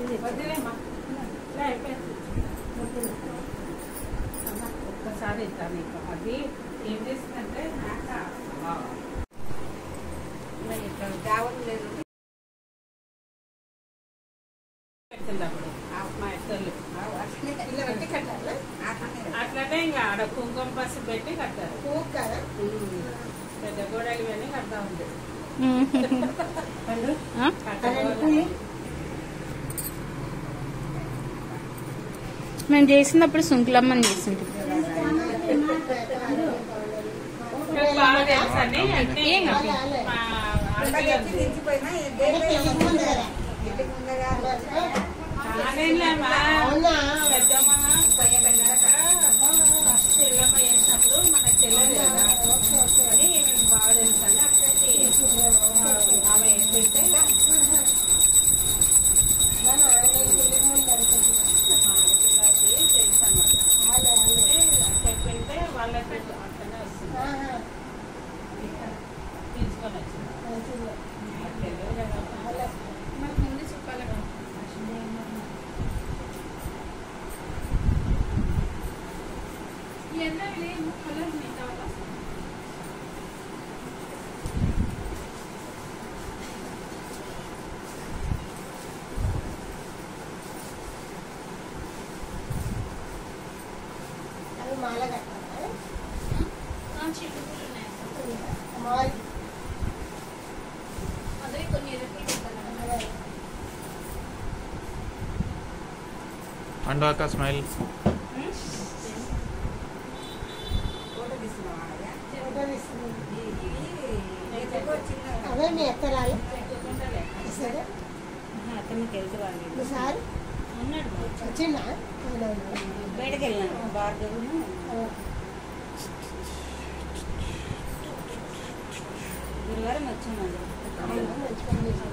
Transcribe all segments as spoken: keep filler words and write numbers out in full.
ఒక్కసారి ఇస్తాను నీకు అది ఏం చేస్తుందంటే లేదు అట్లనే ఇంకా ఆడ కుంకుమ పసుపు పెట్టి కట్టారు పెద్ద గోడలు ఇవన్నీ కడతా ఉంది. మేము చేసినప్పుడు సుంకులమ్మని చేసింది. చెల్లమ్మ చేసినప్పుడు మనకు తెలియదు కదా అని మేము బాగా తెలుసు అని అక్కడికి ఆమె పెడితే తెలుసు అన్నమాట. చెప్పింటే వాళ్ళకి అక్కడనే వస్తుంది తీసుకొని వచ్చింది. మాకు ముందు చెప్పాలి కదా. ये अंदर ले कलर नहीं था वाला अरे माला कटना है हां चीप बोलना है माल अदरे को नहीं रिपीट करना है अंडा का स्माइल అవే మీ ఎత్తరాలు అతనికి వెళ్తూ వాళ్ళు సార్ ఉన్నాడు వచ్చిందా బయటకు వెళ్ళాను భార్గవును గురువారం వచ్చిందండి. మంచి పని చేశాను.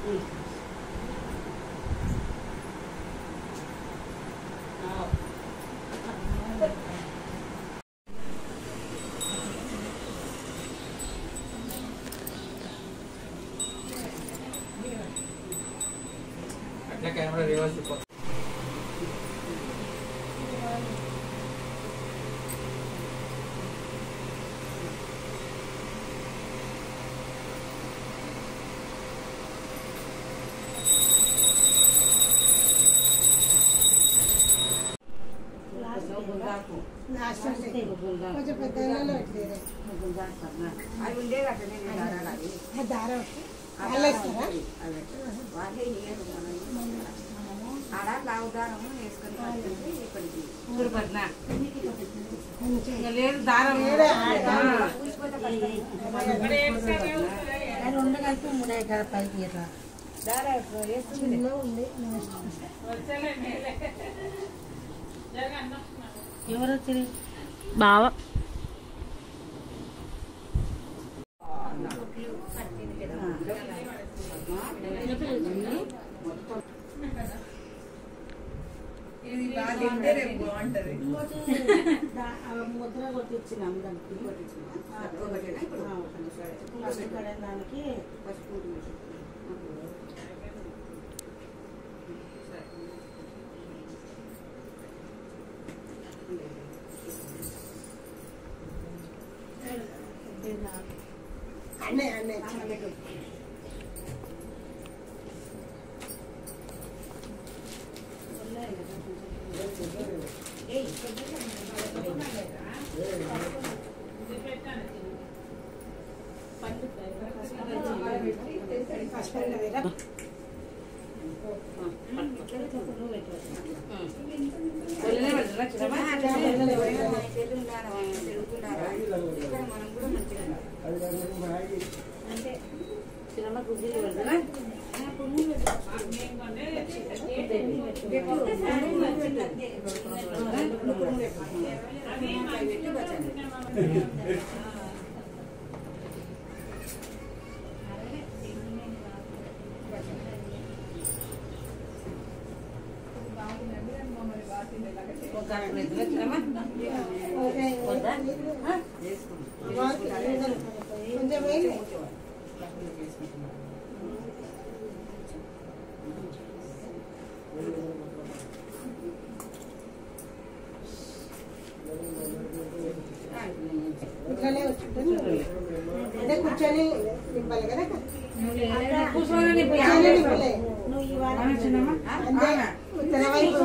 कैमरा रिवर्स కొంచెం పెద్దలో అది ఉండేది అట్లనే దారం వాళ్ళేస్తారా ఆడ లావుదారము వేసుకొని ఇప్పటికి లేదు దారం రెండు కలిపి మూడే కదా పైకి ఇట్లా చిన్న ఉంది ఎవరు వచ్చి బావ ముద్ర కొట్టించినాము దానికి దానికి పసుపు అన్నే అన్నే అంటే చిన్న గుడ్డీలు పెడతారా కొంచెం వేయండి కూర్చొని నింపాలి కదా కూర్చోని నింపు. కూర్చొని నింపలే నువ్వు ఇవాళ చిన్నమ్మ అంతే తన వైపు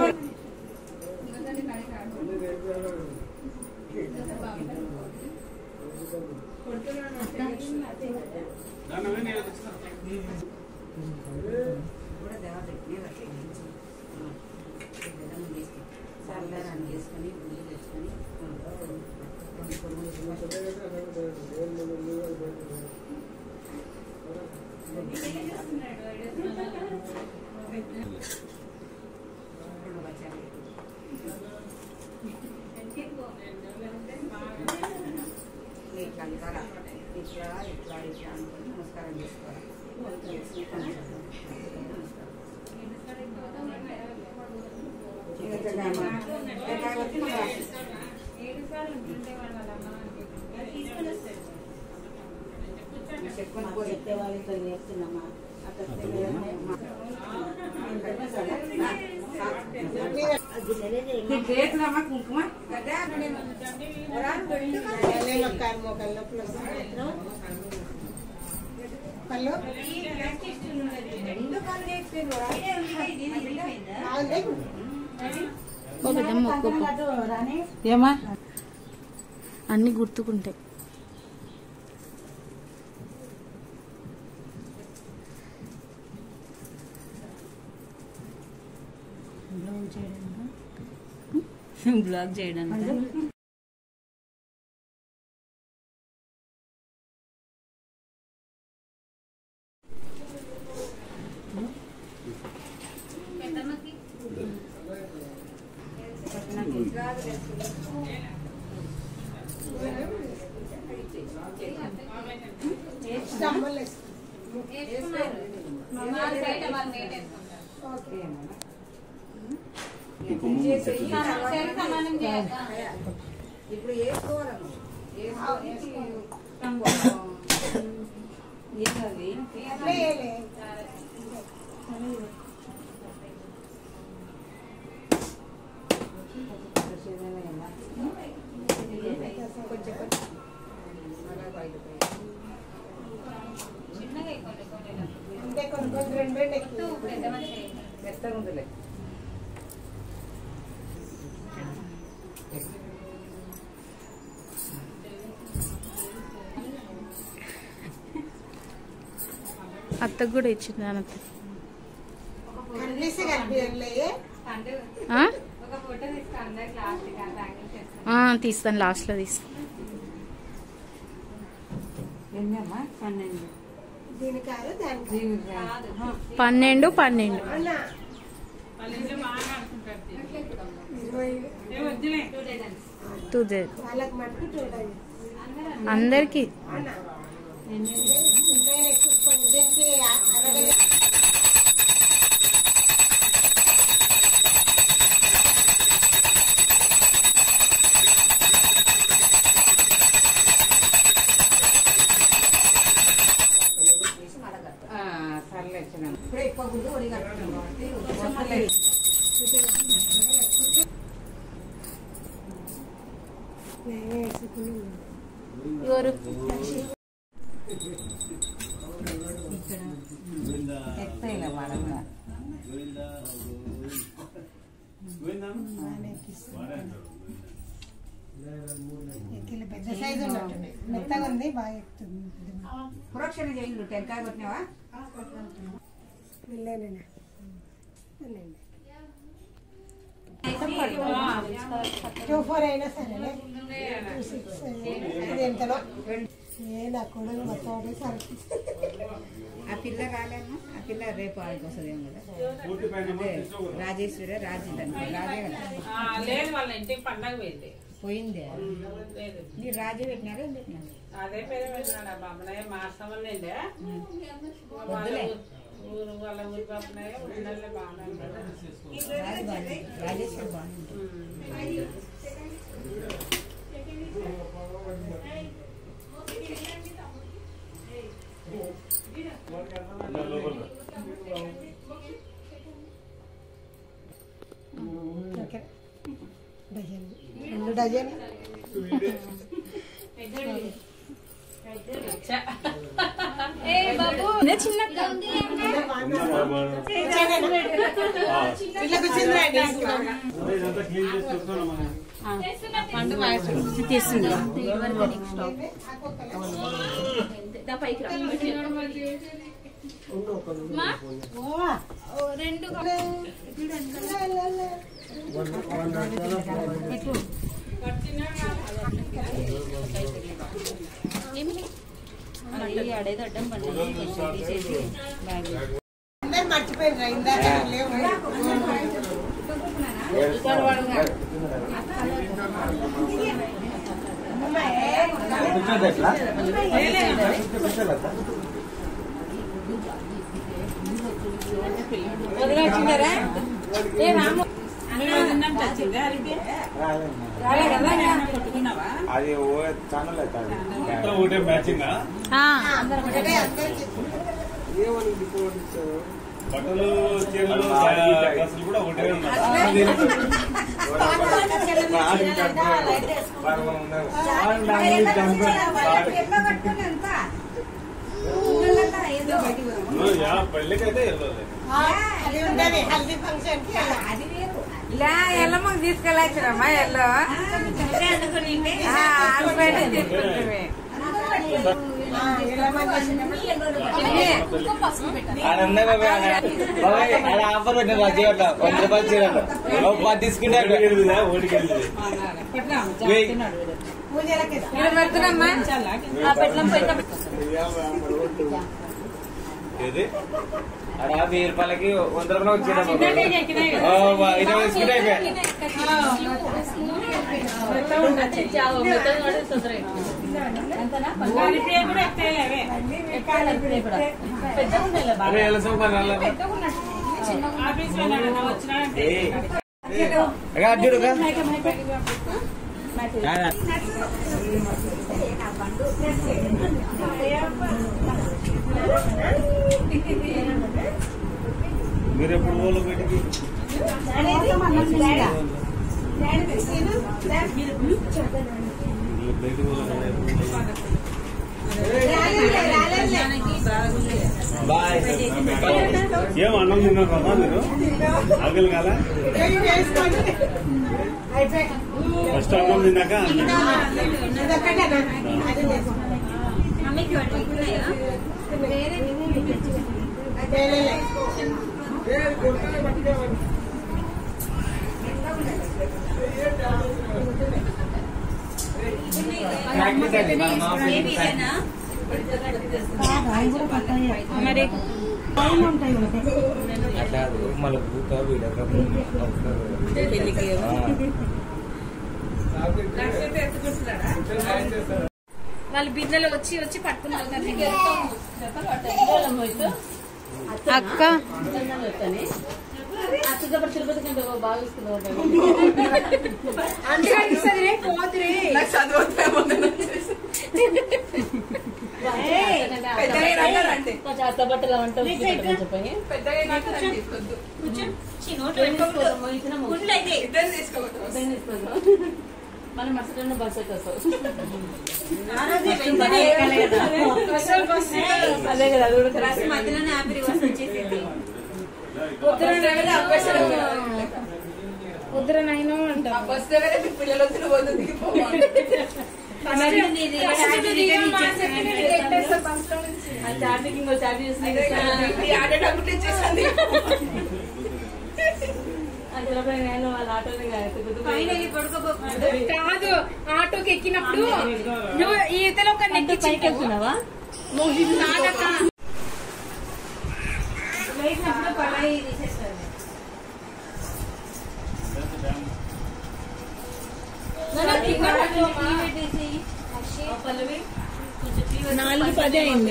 చల్లారని చేసుకొని గుళ్ళు తెచ్చుకొని ఇట్లా ఇట్లా ఇట్లా ఇట్లా ఇట్లా అనుకుని నమస్కారం చేసుకోవాలి. చెప్పే వాళ్ళతో చేస్తున్నామా చేస్తున్నామా కుంకుమ మోకాలు నొప్పులు వస్తాయి పళ్ళు ఏమా అన్ని గుర్తుకుంటాయి. బ్లాగ్ చేయడానికి స్టంబల్ ఇప్పుడు వేసుకోవాలను అంటే కొన్ని కొన్ని రెండు రెండు ఎక్కువ మెత్తగా ఉందిలే. అత్తకు కూడా ఇచ్చింది అన్నత్త. కనిపిస్తే కనిపించలే తీస్తాను, లాస్ట్లో తీస్తాను. ఎన్నమ్మా పన్నెండు దీని కాదు దానికి పన్నెండు పన్నెండు అన్న టూ డే వాళ్ళకి మటుకు చూడాలి అందరికి. అన్న దీనికి అరవై సర్లే ఇప్పుడే ఎక్కువ గుడ్డు ఒడి కట్టుకున్నాం. ఎవరు ఎత్తైలే వాడగా పెద్ద సైజు ఉన్నట్టుంది, మెత్తగా ఉంది, బాగా ఎక్కుతుంది. పురోక్షణ చేయండి. టెంకాయ కొట్టినావా? వెళ్ళానండి టూ ఫోర్ అయినా సరే టూ సిక్స్ అది ఎంతనో ఏ నా కొడుకు మొత్తం ఒకటేసారి ఆ పిల్ల రాలేమ్మా. ఆ పిల్ల రేపు ఆడికి వస్తుందేమో కదా. అదే రాజేశ్వరి రాజీ రాజే కదా లేదు, వాళ్ళ ఇంటికి పండగ పోయింది. పోయిందే. లేదు, మీరు రాజే పెట్టినారా ఏం పెట్టినారు? అదే పేరు పెట్టినాడు ఆ బాబునయ్య మార్చమల్లేండే వద్దులే. ఊరు వాళ్ళ ఊరి బాబునయ్య ఉండాలి బాగానే ఉంటాడు. రాజు బాగుంది. రాజేశ్వరి బాగుంది. డజన్ రెండు డజన్ తీస్తుంది రెండు అడేది అడ్డం పండి తీసేసి బ్యాగ్ అందరు మర్చిపోయినరా ఇందాక లేవు వదిలేసిందరా ఏ రాము అది ఛానల్ ఒకటే మ్యాచింగ్ బట్టలు చీరలు డ్రెస్సులు కూడా ఒకటే పెళ్ళికైతే వెళ్ళలేదు అది ఉండదు హల్దీ ఫంక్షన్ కి ఇలా ఎల్లమ్మకి తీసుకెళ్ళాచ్చిరమ్మా ఎల్లో తీసుకుంటుంది ఆఫర్ పెట్టిన చీరట వంద రూపాయలు చీరట పది తీసుకుంటే పెడుతున్నామ్మా ఏది అలా వెయ్యి రూపాయలకి వంద రూపాయలు చీర ఇరవై తీసుకుంటే అయిపోయా అర్జుడు మీరు ఎప్పుడు పోలో బయటికి ఏం అన్నం తిన్నారు కదా మీరు ఆకలి కాదా ఫస్ట్ అన్నం తిన్నాక మరి మళ్ళీ వాళ్ళు బిడ్డలు వచ్చి వచ్చి పట్టుకున్నారు అక్క తిరుపతి కంటే బాగా అత్త బట్టలు అంటారు మనం మస్తు బస్ అదే కదా అది కూడా మధ్యలోనే ఆపి రివర్స్ వచ్చేసింది వద్దురా నాయన అంట బస్ దగ్గర పిల్లలు వచ్చిన పోతుంది కాదు ఆటోకి ఎక్కినప్పుడు నువ్వు ఈతలో ఒక నెక్కి పైకి వెళ్తున్నావా నాలుగు పది అయింది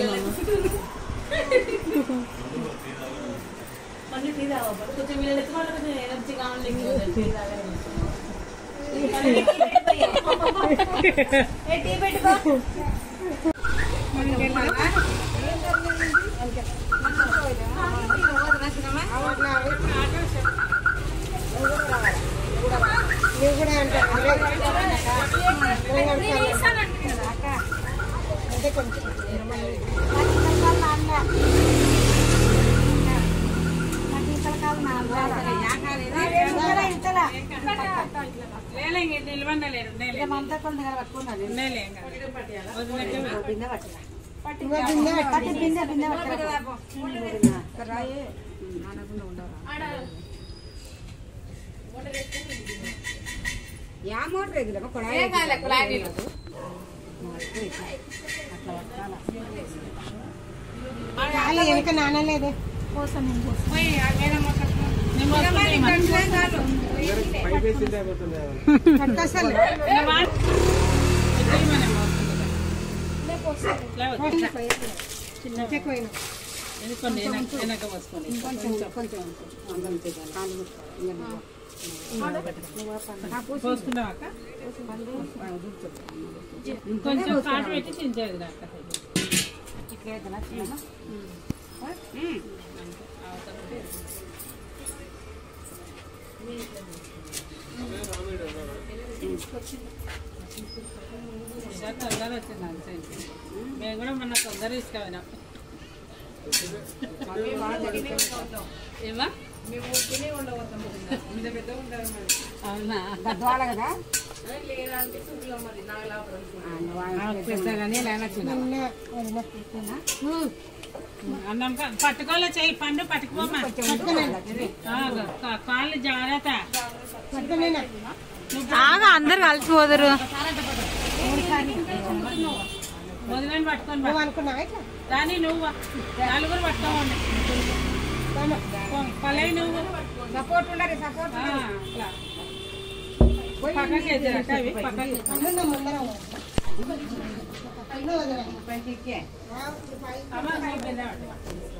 మళ్ళీ టీ తాగ కొంచెం వీళ్ళ ఎత్తుకోవాలి కొంచెం ఎనర్జీ కావాలి టీ పెట్టుకో నువ్వు కూడా అంటావు అంటే కొంచెం మమత కొంత పట్టుకున్నాను ఉన్నాయిలే ఇంకా. వదిలేకే వెళ్ళు. బిందె పట్టురా ఇంకా బిందె పట్టి బిందె బిందె పట్టురా రాయే నానకుండా ఉండరా యా మోటర్ ఎగిరా కొడాయి ఏం కాదులే, కుళాయి నీళ్ళు. కాలు వెనక నానలేదే పోయి ఆ వేరే మొక్కకు. నేను పోసుకుంటా ఇమ్మ. పట్టుకొస్తాను నువ్వు వా. ఇద్దరు ఇమ్మనే పోసుకుంటా. ఇట్లా వద్దు. చిన్నకే పోయినా ఎందుకోండి వెనక వెనక పోసుకోండి. కొంచెం కొంచెం అందం చేయాలి కాలు పోసుకున్నావు అక్క. కొంచెం కాటు పెట్టి చించేది అక్క. ఇట్లా చిన్న తొందర వచ్చింది అంతే. మేము కూడా మొన్న తొందర తీసుకుపోయినాం. ఏమా అవునా గద్వాల కదా పెద్దగానే అన్నం పట్టుకోలే చెయ్యి పండు పట్టుకోమా. కాళ్ళు జాగ్రత్త. అందరు కలిసిపోదురు. వదిలేని పట్టుకొని నువ్వు అనుకున్నావా ఇట్లా దాన్ని నువ్వు నలుగురు పట్టుకోండి. పలై నువ్వు సపోర్ట్ ఉండాలి సపోర్ట్ అట్లా పక్కకి ఎదురట అవి పక్కకి. అన్ను ముందర అన్ను వదిలే పైకి అమ్మ